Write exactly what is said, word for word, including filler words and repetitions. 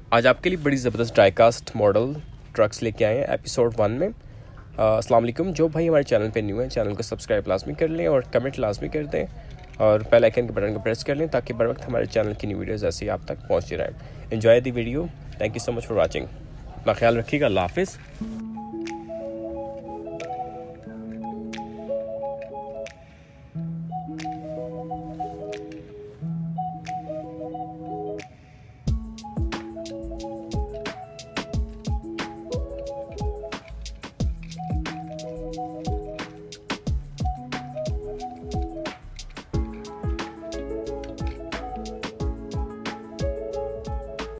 आज आपके लिए बड़ी ज़बरदस्त डाइकास्ट मॉडल ट्रक्स लेके आए हैं एपिसोड वन में। अस्सलाम वालेकुम। जो भाई हमारे चैनल पे न्यू है, चैनल को सब्सक्राइब लाजमी कर लें और कमेंट लाजमी कर दें और बेल आइकन के बटन को प्रेस कर लें ताकि बर वक्त हमारे चैनल की न्यू वीडियोज़ ऐसे ही आप तक पहुँचती रहें। Enjoy the video. Thank you so much for watching. अपना ख्याल रखिएगा। अल्लाह हाफिज़।